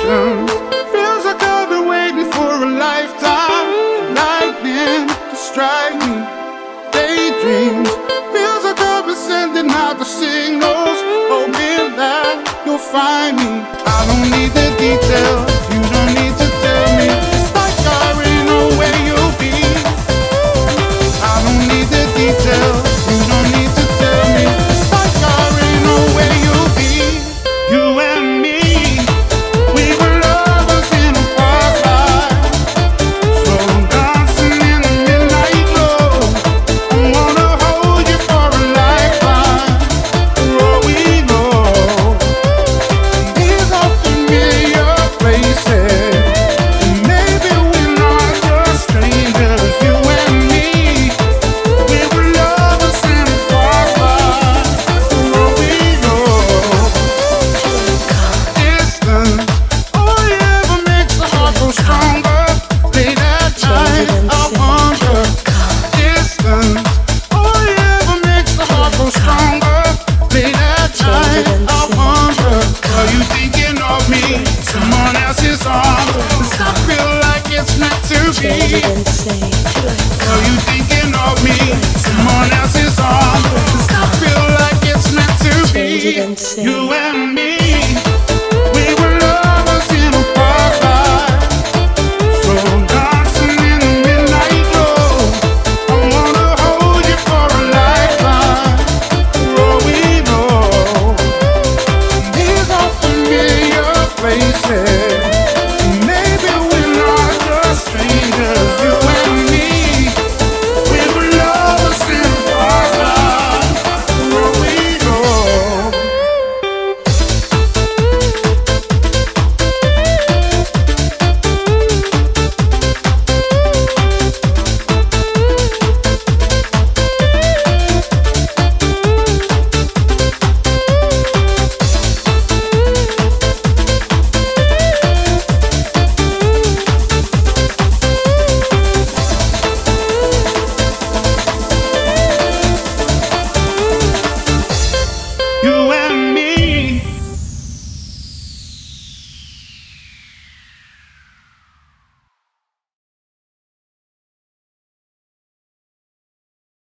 emotions. Feels like I've been waiting for a lifetime. Lightning to strike me. Daydreams. Feels like I've been sending out the signals, hoping that you'll find me. I don't need the details. You don't need to tell me. It's like I already know where you'll be. I don't need the details. You don't need to tell me. It's like I already know where you'll be. You and me, we were lovers in a past life. So I'm dancing in the midnight glow. I wanna hold you for a lifetime. For all we know, these are familiar places. And maybe we're not just strangers. You and me, we were lovers in a past life. For all we know, distance only ever makes the heart grow stronger. Late at night, I wonder. Distance only ever makes the heart grow stronger. Late at night, I wonder. Are you thinking of me? Someone else's arms. Does I feel like it's meant to Change it be? and say